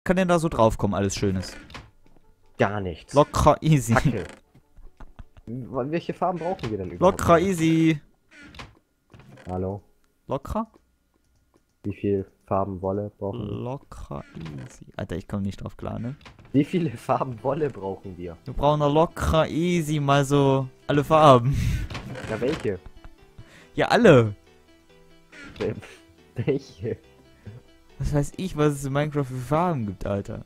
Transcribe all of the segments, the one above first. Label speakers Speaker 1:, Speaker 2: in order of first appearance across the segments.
Speaker 1: kann denn da so draufkommen, alles Schönes?
Speaker 2: Gar nichts.
Speaker 1: Locker easy.
Speaker 2: Kacke. Welche Farben brauchen wir denn überhaupt?
Speaker 1: Locker easy.
Speaker 2: Hallo?
Speaker 1: Locker?
Speaker 2: Wie viel Farben Wolle brauchen wir?
Speaker 1: Locker easy. Alter, ich komme nicht drauf klar, ne?
Speaker 2: Wie viele Farben Wolle brauchen wir?
Speaker 1: Wir brauchen noch locker easy mal so alle Farben.
Speaker 2: Ja, welche?
Speaker 1: Ja, alle.
Speaker 2: Welche?
Speaker 1: Was weiß ich, was es in Minecraft für Farben gibt, Alter.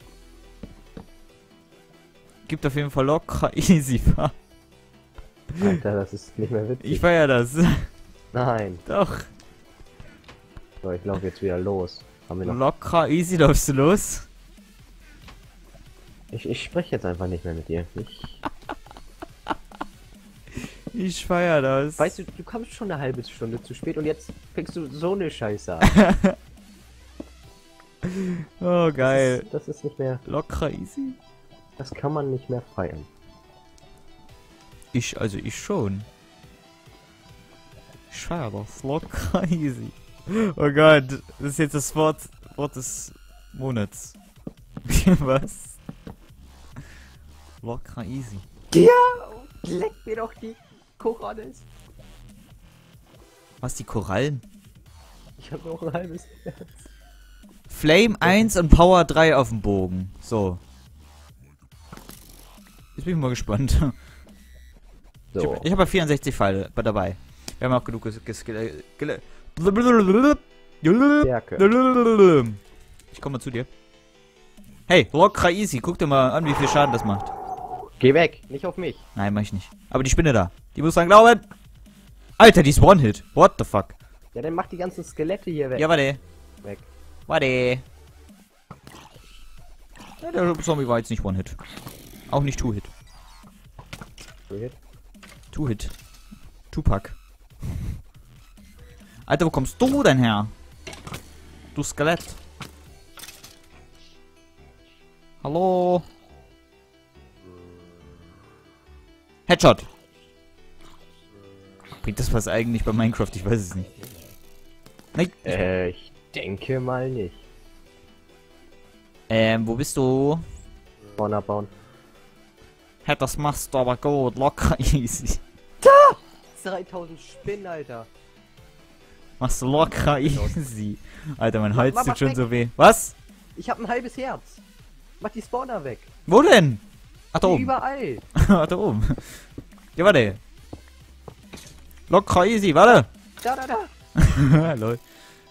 Speaker 1: Gibt auf jeden Fall locker easy Farben.
Speaker 2: Alter, das ist nicht mehr witzig.
Speaker 1: Ich feier das.
Speaker 2: Nein.
Speaker 1: Doch.
Speaker 2: So, ich laufe jetzt wieder los. Haben wir noch...
Speaker 1: Locker easy läufst du los.
Speaker 2: Ich spreche jetzt einfach nicht mehr mit dir.
Speaker 1: Ich feier das.
Speaker 2: Weißt du, du kommst schon eine halbe Stunde zu spät und jetzt fängst du so eine Scheiße an.
Speaker 1: Oh, geil.
Speaker 2: Das ist nicht mehr...
Speaker 1: Locker easy?
Speaker 2: Das kann man nicht mehr feiern.
Speaker 1: Ich schon. Ich feier das. Locker easy. Oh Gott, das ist jetzt das Wort des Monats. Was? Locker easy.
Speaker 2: Ja! Leck mir doch die Koranes.
Speaker 1: Was, die Korallen?
Speaker 2: Ich habe noch ein halbes Herz.
Speaker 1: Flame 1 und Power 3 auf dem Bogen. So. Jetzt bin ich mal gespannt.
Speaker 2: So.
Speaker 1: Ich habe ja 64 Pfeile dabei. Wir haben auch genug
Speaker 2: Stärke.
Speaker 1: Ich komme mal zu dir. Hey, locker easy. Guck dir mal an, wie viel Schaden das macht.
Speaker 2: Geh weg, nicht auf mich.
Speaker 1: Nein, mach ich nicht. Aber die Spinne da. Die muss dran glauben. Alter, die ist One-Hit. What the fuck?
Speaker 2: Ja, dann mach die ganzen Skelette hier weg.
Speaker 1: Ja, warte.
Speaker 2: Weg.
Speaker 1: Warte. Ja, der Zombie war jetzt nicht One-Hit. Auch nicht Two-Hit. Two-Hit. Tupac. Alter, wo kommst du denn her? Du Skelett. Hallo? Headshot. Bringt das was eigentlich bei Minecraft? Ich weiß es nicht. Nein.
Speaker 2: Ich denke mal nicht.
Speaker 1: Wo bist du?
Speaker 2: Spawn abbauen.
Speaker 1: Hä, das machst du aber gut. Locker easy.
Speaker 2: 3000 Spinnen, Alter.
Speaker 1: Machst du locker easy. Alter, mein Hals
Speaker 2: Mach
Speaker 1: tut schon
Speaker 2: weg.
Speaker 1: so weh. Was?
Speaker 2: Ich hab ein halbes Herz. Mach die Spawner weg.
Speaker 1: Wo denn? Ach, da
Speaker 2: Die
Speaker 1: oben.
Speaker 2: überall.
Speaker 1: Ach, da oben. Ja, warte. Locker easy, warte.
Speaker 2: Da.
Speaker 1: Lol.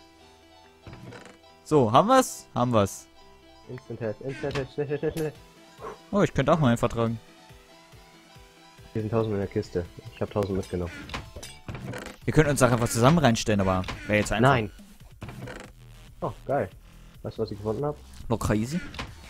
Speaker 1: So, haben wir's? Haben wir's.
Speaker 2: Instant Head, schnell.
Speaker 1: Oh, ich könnte auch mal einfach tragen.
Speaker 2: Hier sind 1000 in der Kiste. Ich habe 1000 mitgenommen.
Speaker 1: Wir könnten uns auch einfach zusammen reinstellen, aber wäre jetzt einfach.
Speaker 2: Nein. Oh, geil. Weißt du, was ich gefunden habe?
Speaker 1: Locker easy.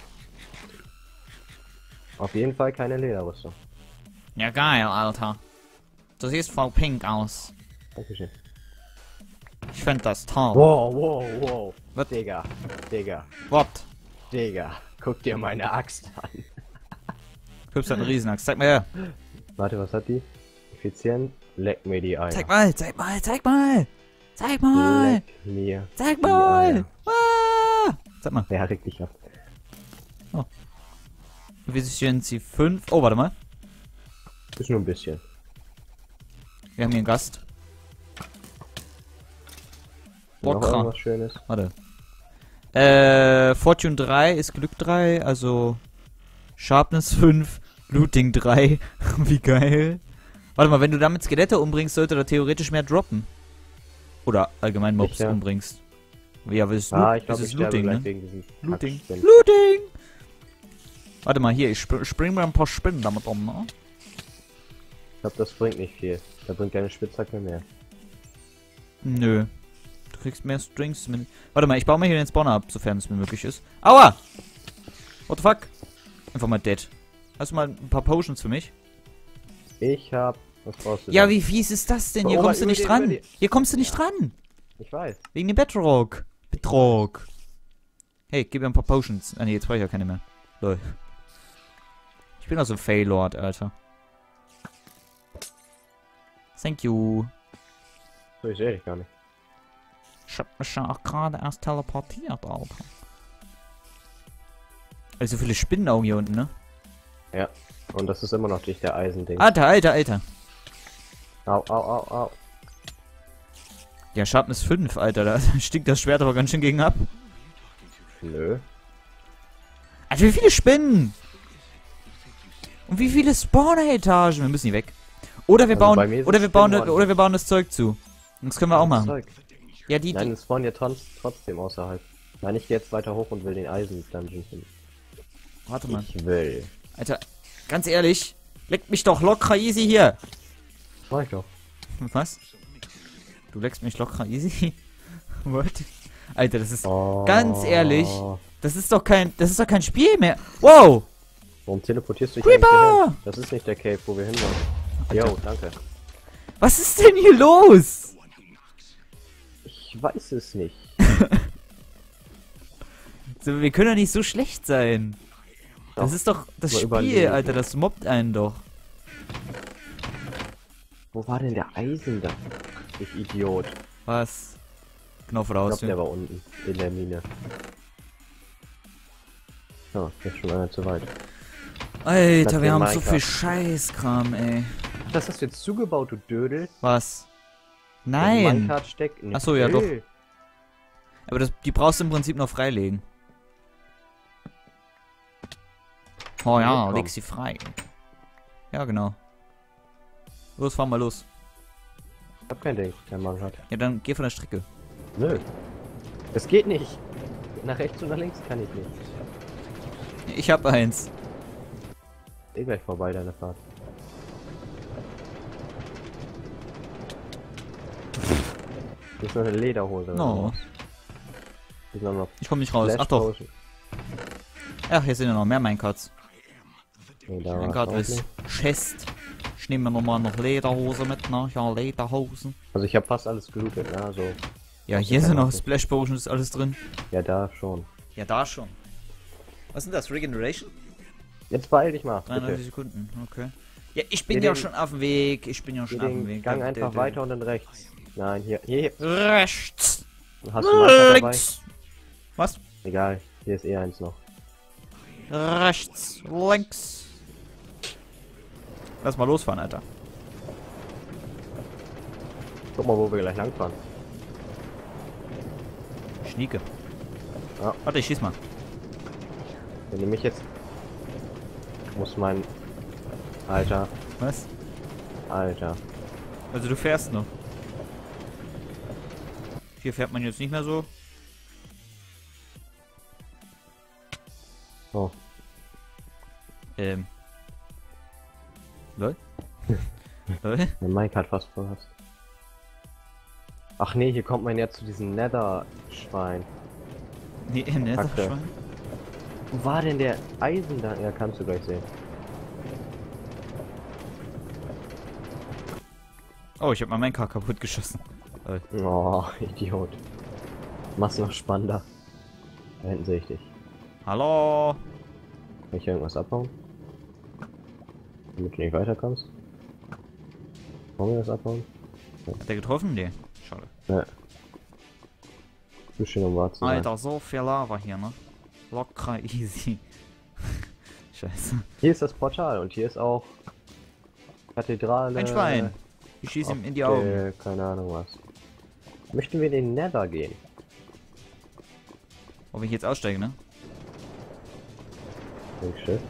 Speaker 2: Auf jeden Fall keine Lederrüstung.
Speaker 1: Ja, geil, Alter. Du siehst voll pink aus.
Speaker 2: Dankeschön.
Speaker 1: Ich find das toll.
Speaker 2: Wow.
Speaker 1: Was?
Speaker 2: Digga.
Speaker 1: What?
Speaker 2: Guck dir meine Axt an.
Speaker 1: Hübsch hat eine Riesenaxt. Zeig mal her.
Speaker 2: Warte, was hat die? Effizient. Leck mir die Eier.
Speaker 1: Zeig mal. Zeig mal. Zeig mir.
Speaker 2: Leck mir
Speaker 1: Zeig
Speaker 2: die
Speaker 1: mal.
Speaker 2: Eier.
Speaker 1: Ah. Sag mal.
Speaker 2: Wer regt dich ab?
Speaker 1: Efficiency 5. Oh, warte mal.
Speaker 2: Ist nur ein bisschen.
Speaker 1: Wir haben hier einen Gast.
Speaker 2: Noch
Speaker 1: Locker.
Speaker 2: irgendwas Schönes.
Speaker 1: Warte. Fortune 3 ist Glück 3, also Sharpness 5, Looting 3. Wie geil. Warte mal, wenn du damit Skelette umbringst, sollte da theoretisch mehr droppen. Oder allgemein Mobs
Speaker 2: Sicher?
Speaker 1: umbringst. Ja, aber es ist,
Speaker 2: Ich glaube,
Speaker 1: ist
Speaker 2: ich sterbe
Speaker 1: Looting,
Speaker 2: gleich
Speaker 1: ne?
Speaker 2: wegen diesem
Speaker 1: Looting.
Speaker 2: Kackspinnen.
Speaker 1: Looting! Warte mal, hier, ich spring mal ein paar Spinnen damit um, ne?
Speaker 2: Ich glaube, das bringt nicht viel. Da bringt deine Spitzhacke mehr.
Speaker 1: Nö. Du kriegst mehr Strings. Warte mal, ich baue mal hier den Spawner ab, sofern es mir möglich ist. Aua! What the fuck? Einfach mal dead. Hast du mal ein paar Potions für mich?
Speaker 2: Ich hab... Was brauchst du
Speaker 1: Ja,
Speaker 2: denn?
Speaker 1: wie fies ist das denn? Hier
Speaker 2: Oh,
Speaker 1: kommst du
Speaker 2: über
Speaker 1: nicht
Speaker 2: den,
Speaker 1: dran.
Speaker 2: über den.
Speaker 1: Hier kommst du nicht dran.
Speaker 2: Ich weiß.
Speaker 1: Wegen dem Bedrock. Bedrock. Hey, gib mir ein paar Potions. Ah ne, jetzt brauche ich ja keine mehr. Lol. Ich bin also Failord, Alter. Thank you.
Speaker 2: So, ich sehe dich gar nicht.
Speaker 1: Ich hab mich ja auch gerade erst teleportiert, Alter. Also so viele Spinnenaugen hier unten, ne?
Speaker 2: Ja. Und das ist immer noch nicht der Eisending.
Speaker 1: Alter.
Speaker 2: Au, au, au, au.
Speaker 1: Ja, Sharpness 5, Alter. Da stinkt das Schwert aber ganz schön gegen ab.
Speaker 2: Nö.
Speaker 1: Alter, wie viele Spinnen! Und wie viele Spawner-Etagen? Wir müssen die weg. Oder wir
Speaker 2: Also bei
Speaker 1: bauen,
Speaker 2: mir sind
Speaker 1: oder wir bauen,
Speaker 2: Spinnen
Speaker 1: oder wir bauen das Zeug zu. Das können wir auch machen.
Speaker 2: Zeug.
Speaker 1: Ja, die,
Speaker 2: Nein, es spawnen ja trotzdem außerhalb. Nein, ich gehe jetzt weiter hoch und will den Eisen-Dungeon finden.
Speaker 1: warte mal.
Speaker 2: Ich will.
Speaker 1: Alter, ganz ehrlich, leckt mich doch locker easy hier.
Speaker 2: Das mach ich doch.
Speaker 1: Was? Du leckst mich locker easy? What? Alter, das ist,
Speaker 2: Oh.
Speaker 1: ganz ehrlich, das ist doch kein Spiel mehr. Wow!
Speaker 2: Warum teleportierst du dich
Speaker 1: Creeper!
Speaker 2: eigentlich hierhin? Das ist nicht der Cave, wo wir hin wollen. Jo, danke.
Speaker 1: Was ist denn hier los?
Speaker 2: Ich weiß es nicht.
Speaker 1: So, wir können doch nicht so schlecht sein. Das
Speaker 2: Doch,
Speaker 1: ist doch das
Speaker 2: mal
Speaker 1: Spiel,
Speaker 2: überlegen.
Speaker 1: Alter, das mobbt einen doch.
Speaker 2: Wo war denn der Eisen da? Ich Idiot.
Speaker 1: Was? Genau vor der
Speaker 2: Ich glaube,
Speaker 1: Haustür.
Speaker 2: der war unten in der Mine. Ja, der ist schon einer zu weit.
Speaker 1: Alter,
Speaker 2: Platz
Speaker 1: wir
Speaker 2: in
Speaker 1: haben so
Speaker 2: Minecraft.
Speaker 1: viel Scheißkram, ey.
Speaker 2: Das hast du jetzt zugebaut, du Dödel?
Speaker 1: Was?
Speaker 2: Der
Speaker 1: Nein!
Speaker 2: Minecart steckt nicht.
Speaker 1: Ach so, ja, doch.
Speaker 2: Hey.
Speaker 1: Aber die brauchst du im Prinzip noch freilegen. Oh ja,
Speaker 2: komm.
Speaker 1: leg sie frei. Ja, genau. Los, fahr mal los.
Speaker 2: Ich hab kein Ding, der Mann hat.
Speaker 1: Ja, dann geh von der Strecke.
Speaker 2: Nö. Das geht nicht. Nach rechts und nach links kann ich nicht.
Speaker 1: Ich hab eins.
Speaker 2: Eh gleich vorbei, deine Fahrt. Hier ist noch eine Lederhose.
Speaker 1: No.
Speaker 2: Hier ist noch
Speaker 1: Ich komm nicht raus.
Speaker 2: Flash
Speaker 1: Ach doch.
Speaker 2: Potion.
Speaker 1: Ach, hier sind ja noch mehr Minecarts.
Speaker 2: Nee, da
Speaker 1: Mein
Speaker 2: war's
Speaker 1: Gott,
Speaker 2: auch
Speaker 1: ist
Speaker 2: nicht.
Speaker 1: Chest. Ich nehme mir nochmal noch Lederhose mit, ne? Ja, Lederhosen.
Speaker 2: Also ich habe fast alles gelootet, ne? Also,
Speaker 1: Ja, hier sind noch Splash Potions, ist alles drin.
Speaker 2: ja, da schon.
Speaker 1: Ja, da schon. Was sind das? Regeneration?
Speaker 2: Jetzt beeil dich mal,
Speaker 1: 93
Speaker 2: bitte.
Speaker 1: Sekunden, okay. Ja, ich bin
Speaker 2: Hier
Speaker 1: ja
Speaker 2: den-
Speaker 1: schon auf dem Weg. Ich bin ja
Speaker 2: Hier
Speaker 1: schon auf dem
Speaker 2: den
Speaker 1: Weg.
Speaker 2: Gang einfach weiter und dann rechts. Nein, hier.
Speaker 1: Rechts.
Speaker 2: Hast du Minecart dabei?
Speaker 1: Links. Was?
Speaker 2: Egal, hier ist eh eins noch.
Speaker 1: Rechts. Links. Lass mal losfahren, Alter.
Speaker 2: Guck mal, wo wir gleich langfahren.
Speaker 1: Schnieke.
Speaker 2: Ja.
Speaker 1: Warte, ich schieß mal.
Speaker 2: Wenn du mich jetzt... Muss mein... Alter,
Speaker 1: Was?
Speaker 2: Alter.
Speaker 1: Also du fährst noch. Hier fährt man jetzt nicht mehr so.
Speaker 2: Oh,
Speaker 1: Lol. Lol.
Speaker 2: mein Minecart fast voll hast. Ach nee, hier kommt man ja zu diesem Nether-Schwein.
Speaker 1: Nee, ne,
Speaker 2: Kacke.
Speaker 1: das Schwein.
Speaker 2: Wo war denn der Eisen da? Ja, kannst du gleich sehen.
Speaker 1: Oh, ich hab mal meinen Car kaputt geschossen.
Speaker 2: Oh, Idiot. Mach's noch spannender. Da hinten sehe ich dich.
Speaker 1: Hallo.
Speaker 2: Kann ich hier irgendwas abbauen? Damit du nicht weiterkommst? Wollen wir das abbauen?
Speaker 1: Hat der getroffen? Nee. Schade.
Speaker 2: Ne. Zu schön um wahr zu sein.
Speaker 1: Alter, so viel Lava hier, ne? Locker easy. Scheiße.
Speaker 2: Hier ist das Portal und hier ist auch Kathedrale.
Speaker 1: Ein Schwein. Ich schieße ihm in die Augen.
Speaker 2: Keine Ahnung was. Möchten wir in den Nether gehen?
Speaker 1: Ob ich jetzt aussteige, ne?
Speaker 2: Schiff.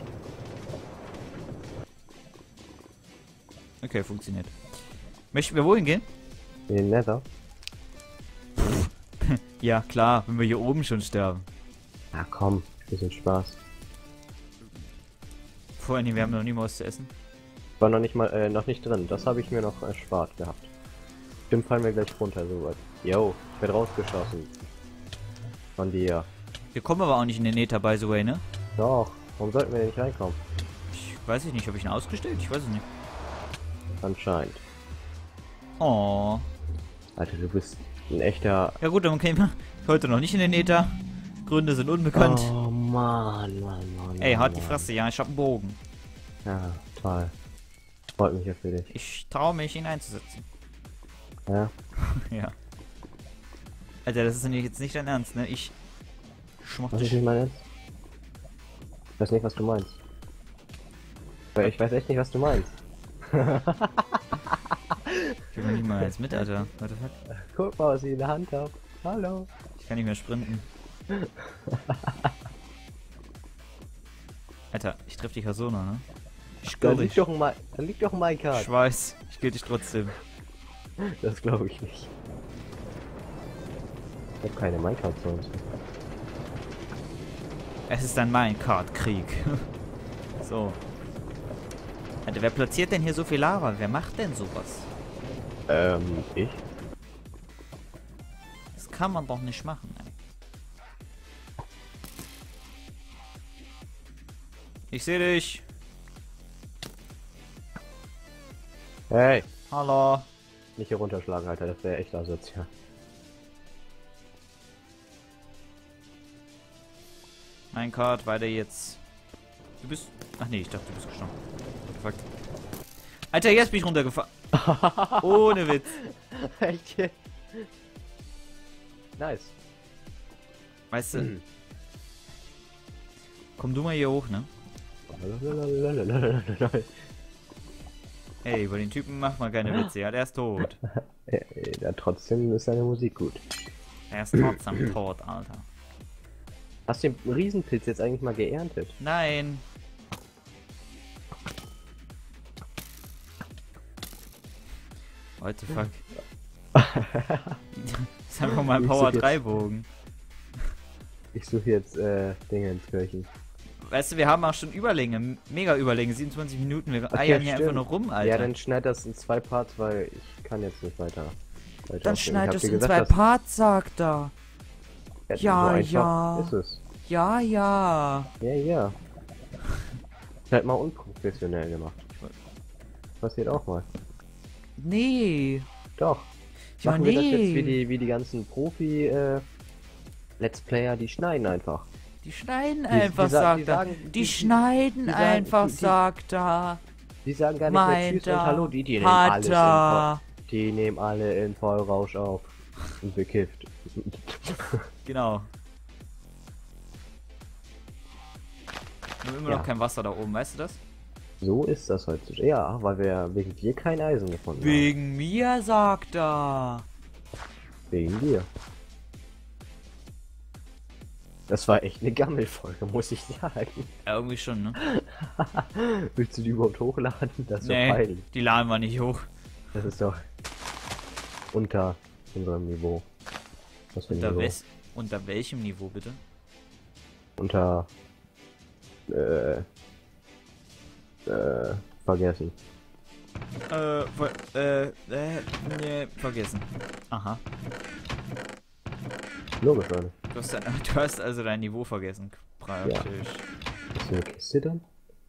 Speaker 1: Okay, funktioniert. Möchten wir wohin gehen?
Speaker 2: In den Nether?
Speaker 1: Ja, klar, wenn wir hier oben schon sterben.
Speaker 2: Ja komm, bisschen Spaß.
Speaker 1: Vor allem, wir haben noch nie mal was zu essen.
Speaker 2: War noch nicht mal, noch nicht drin. Das habe ich mir noch erspart gehabt. Stimmt, fallen wir gleich runter, soweit. Yo, ich werde rausgeschossen. Von dir.
Speaker 1: Wir kommen aber auch nicht in den Nether, by the way, ne?
Speaker 2: Doch, warum sollten wir denn nicht reinkommen?
Speaker 1: Ich weiß nicht, habe ich ihn ausgestellt? Ich weiß es nicht.
Speaker 2: Anscheinend.
Speaker 1: Oh.
Speaker 2: Alter, du bist ein echter...
Speaker 1: Ja gut, dann kämen wir heute noch nicht in den Nether. Gründe sind unbekannt.
Speaker 2: Oh Mann.
Speaker 1: Ey, halt die
Speaker 2: Mann.
Speaker 1: Fresse, ja, ich hab einen Bogen.
Speaker 2: Ja, toll. Freut mich ja für dich.
Speaker 1: Ich traue mich, ihn einzusetzen.
Speaker 2: Ja.
Speaker 1: Ja. Alter, das ist jetzt nicht dein Ernst, ne? Ich schmach
Speaker 2: Was ist
Speaker 1: dich.
Speaker 2: nicht mein Ernst? Ich weiß nicht, was du meinst. Weil ich weiß echt nicht, was du meinst.
Speaker 1: Ich will noch nicht mal eins mit, Alter. What the fuck?
Speaker 2: Guck mal, was ich in der Hand habe. Hallo.
Speaker 1: Ich kann nicht mehr sprinten. Alter, ich treffe dich ja so noch, ne? Ich
Speaker 2: Da
Speaker 1: glaube,
Speaker 2: liegt doch ein Minecart.
Speaker 1: ich weiß, ich kill dich trotzdem.
Speaker 2: Das glaube ich nicht. Ich habe keine Minecart-Zones.
Speaker 1: Es ist ein Minecart-Krieg. So. Alter, wer platziert denn hier so viel Lava? Wer macht denn sowas?
Speaker 2: Ich?
Speaker 1: Das kann man doch nicht machen, ey. Ich sehe dich.
Speaker 2: Hey!
Speaker 1: Hallo.
Speaker 2: Nicht hier runterschlagen, Alter, das wäre echt asozial.
Speaker 1: Minecart, weiter jetzt. Du bist... Ach nee, ich dachte, du bist gestorben. What the fuck? Alter, jetzt bin ich runtergefahren. Ohne Witz.
Speaker 2: Echt jetzt? Nice.
Speaker 1: Weißt du, komm du mal hier hoch, ne? Ey, über den Typen mach mal keine Witze, ja, der ist tot.
Speaker 2: Ja, trotzdem ist seine Musik gut.
Speaker 1: Er ist trotzdem tot, Alter.
Speaker 2: Hast du den Riesenpilz jetzt eigentlich mal geerntet?
Speaker 1: Nein. What the fuck? Das ist einfach mal ein
Speaker 2: Ich
Speaker 1: Power
Speaker 2: such
Speaker 1: 3 Bogen.
Speaker 2: Ich suche jetzt Dinge ins Kirchen.
Speaker 1: Weißt du, wir haben auch schon Überlänge, mega Überlänge, 27 Minuten, wir eiern hier einfach nur rum, Alter.
Speaker 2: Ja, dann schneid das in 2 Parts, weil ich kann jetzt nicht weiter
Speaker 1: dann
Speaker 2: aufnehmen.
Speaker 1: schneid
Speaker 2: Ich hab
Speaker 1: es
Speaker 2: dir
Speaker 1: in
Speaker 2: gesagt,
Speaker 1: 2
Speaker 2: dass-
Speaker 1: Parts, sagt er.
Speaker 2: so
Speaker 1: Ja,
Speaker 2: einfach
Speaker 1: ja.
Speaker 2: Ist es.
Speaker 1: Ja, ja.
Speaker 2: Ja, ja. Ist halt mal unprofessionell gemacht. Passiert auch mal.
Speaker 1: Nee.
Speaker 2: Doch.
Speaker 1: Ja,
Speaker 2: Machen wir das
Speaker 1: nee.
Speaker 2: jetzt wie die ganzen Profi Let's Player, die schneiden einfach.
Speaker 1: Die schneiden
Speaker 2: Die-
Speaker 1: einfach,
Speaker 2: die sa-
Speaker 1: sagt
Speaker 2: die
Speaker 1: er.
Speaker 2: sagen-
Speaker 1: Die
Speaker 2: die-
Speaker 1: schneiden
Speaker 2: die sagen-
Speaker 1: einfach,
Speaker 2: die-
Speaker 1: sagt er.
Speaker 2: Die sagen gar nicht mehr
Speaker 1: Meint
Speaker 2: Tschüss und
Speaker 1: er.
Speaker 2: Hallo, die nehmen
Speaker 1: Hat
Speaker 2: alles
Speaker 1: er.
Speaker 2: die nehmen alle in Vollrausch auf. Und bekifft.
Speaker 1: Genau. Wir haben immer
Speaker 2: Ja.
Speaker 1: noch kein Wasser da oben, weißt du das?
Speaker 2: So ist das heutzutage. Ja, weil wir wegen dir kein Eisen gefunden haben.
Speaker 1: Wegen mir, sagt er.
Speaker 2: Wegen dir. Das war echt eine Gammelfolge, muss ich sagen.
Speaker 1: Ja, irgendwie schon, ne?
Speaker 2: Willst du die überhaupt hochladen? Das ist doch
Speaker 1: Nee,
Speaker 2: peinlich.
Speaker 1: die laden wir nicht hoch.
Speaker 2: Das ist doch unter unserem Niveau. Was für ein Niveau?
Speaker 1: Unter welchem Niveau, bitte?
Speaker 2: Unter vergessen.
Speaker 1: Nee, vergessen. Aha.
Speaker 2: Logisch, Leute.
Speaker 1: Du hast also dein Niveau vergessen. Praktisch.
Speaker 2: Ist hier eine Kiste dann?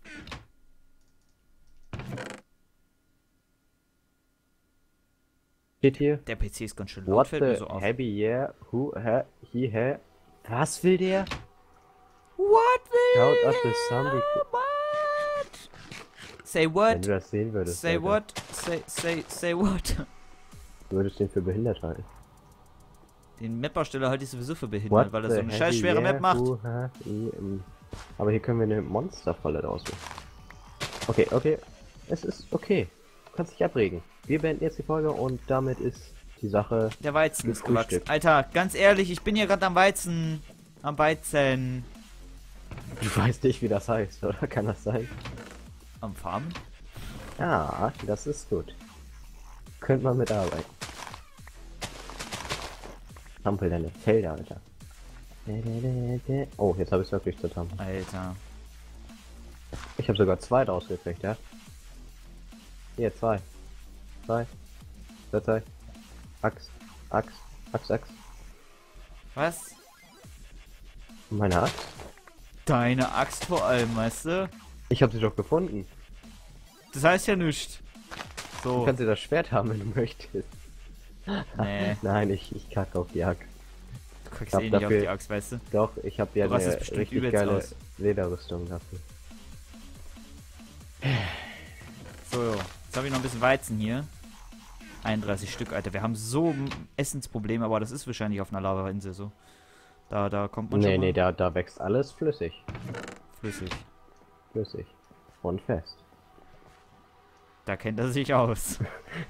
Speaker 2: Steht hier.
Speaker 1: Der PC ist ganz schön laut,
Speaker 2: What
Speaker 1: fällt mir
Speaker 2: the
Speaker 1: so auf.
Speaker 2: heavy yeah, who, he, Was will der?
Speaker 1: What
Speaker 2: Schaut
Speaker 1: will
Speaker 2: ab, das Zombie.
Speaker 1: what? Say
Speaker 2: Wenn
Speaker 1: what?
Speaker 2: du das sehen würdest.
Speaker 1: Say
Speaker 2: Alter,
Speaker 1: what? Say what?
Speaker 2: Du würdest den für behindert halten.
Speaker 1: Den Map-Ersteller halte ich sowieso für behindert, weil er so eine scheiß schwere Map macht.
Speaker 2: Aber hier können wir eine Monsterfalle draus machen. Okay, okay. Es ist okay. Du kannst dich abregen. Wir beenden jetzt die Folge und damit ist die Sache.
Speaker 1: Der Weizen ist gewachsen.
Speaker 2: gefrühstückt.
Speaker 1: Alter, ganz ehrlich, ich bin hier gerade am Weizen. Am Weizen.
Speaker 2: Du weißt nicht, wie das heißt, oder? Kann das sein?
Speaker 1: Am Farmen?
Speaker 2: Ja, das ist gut. Könnte man mitarbeiten. Tampel deine Felder, Alter. Oh, jetzt habe ich es wirklich zertrampelt.
Speaker 1: Alter.
Speaker 2: Ich habe sogar 2 draus gekriegt, ja? Hier, 2. 2. 2. Axt. Axt. Axt. Axt.
Speaker 1: Was?
Speaker 2: Meine Axt?
Speaker 1: Deine Axt vor allem, weißt du?
Speaker 2: Ich habe sie doch gefunden.
Speaker 1: Das heißt ja nichts.
Speaker 2: Du
Speaker 1: So.
Speaker 2: kannst dir das Schwert haben, wenn du möchtest.
Speaker 1: Nee,
Speaker 2: Nein, ich kacke auf die Axt.
Speaker 1: du kriegst
Speaker 2: hab
Speaker 1: eh nicht auf
Speaker 2: dafür-
Speaker 1: die Axt, weißt du?
Speaker 2: Doch, ich habe ja
Speaker 1: Du rastest
Speaker 2: eine
Speaker 1: bestimmt
Speaker 2: richtig
Speaker 1: übelst
Speaker 2: geile
Speaker 1: aus.
Speaker 2: Lederrüstung dafür.
Speaker 1: So, jetzt habe ich noch ein bisschen Weizen hier. 31 Stück, Alter. Wir haben so Essensprobleme, aber das ist wahrscheinlich auf einer Lavainsel so. Da kommt man
Speaker 2: Nee,
Speaker 1: schon
Speaker 2: nee,
Speaker 1: mal.
Speaker 2: da wächst alles flüssig.
Speaker 1: Flüssig.
Speaker 2: Flüssig. Und fest.
Speaker 1: Da kennt er sich aus.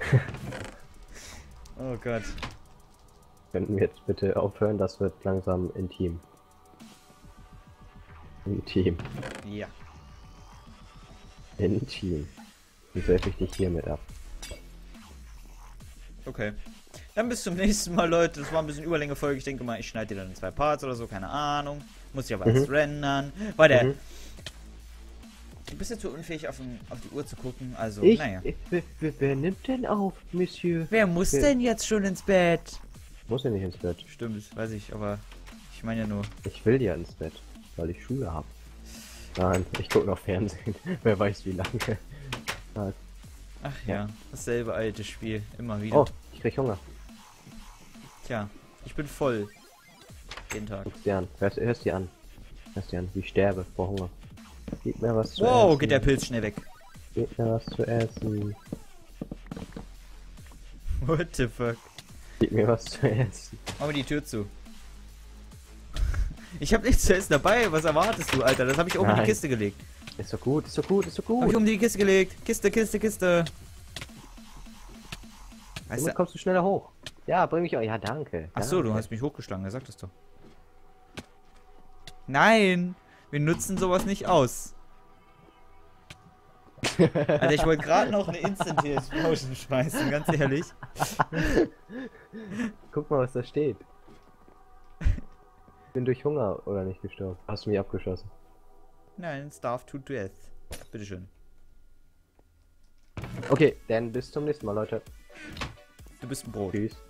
Speaker 1: Oh Gott.
Speaker 2: Könnten wir jetzt bitte aufhören? Das wird langsam intim. Intim.
Speaker 1: Ja.
Speaker 2: Intim. Wie helfe ich dich hiermit ab?
Speaker 1: Okay. Dann bis zum nächsten Mal, Leute. Das war ein bisschen Überlänge-Folge. Ich denke mal, ich schneide die dann in 2 Parts oder so. Keine Ahnung. Muss ich aber erst rendern. Weil der... Du bist jetzt so unfähig, auf die Uhr zu gucken. Also, naja.
Speaker 2: Wer nimmt denn auf, Monsieur?
Speaker 1: Wer muss denn jetzt schon ins Bett?
Speaker 2: Muss ja nicht ins Bett.
Speaker 1: Stimmt, das weiß ich. Aber ich meine ja nur...
Speaker 2: Ich will ja ins Bett, weil ich Schule habe. Nein, ich gucke noch Fernsehen. Wer weiß wie lange.
Speaker 1: Ach ja, dasselbe alte Spiel. Immer wieder.
Speaker 2: Oh, ich krieg Hunger.
Speaker 1: Tja, ich bin voll. Jeden Tag.
Speaker 2: Guck's dir an. Hörst dir an. Hörst dir an. Ich sterbe vor Hunger. Gib mir was zu essen.
Speaker 1: Wow, geht der Pilz schnell weg.
Speaker 2: Gib mir was zu essen.
Speaker 1: What the fuck?
Speaker 2: Gib mir was zu essen.
Speaker 1: Mach mal die Tür zu. Ich hab nichts zu essen dabei. Was erwartest du, Alter? Das habe ich oben in die
Speaker 2: Nein.
Speaker 1: Kiste gelegt.
Speaker 2: Ist doch gut, ist doch gut, ist doch gut.
Speaker 1: Hab ich oben in die Kiste gelegt. Kiste, Kiste, Kiste. Weißt
Speaker 2: Womit
Speaker 1: du?
Speaker 2: kommst du schneller hoch? Ja, bring mich auch. Ja, danke.
Speaker 1: Ach so, du
Speaker 2: danke.
Speaker 1: hast mich hochgeschlagen. Er sagt das doch. Nein, wir nutzen sowas nicht aus. Alter, ich wollte gerade noch eine Instant Explosion schmeißen, ganz ehrlich.
Speaker 2: Guck mal, was da steht. Ich bin durch Hunger oder nicht gestorben. Hast du mich abgeschossen?
Speaker 1: Nein, Starve to Death. Bitteschön.
Speaker 2: Okay, dann bis zum nächsten Mal, Leute.
Speaker 1: Du bist ein Brot.
Speaker 2: Tschüss.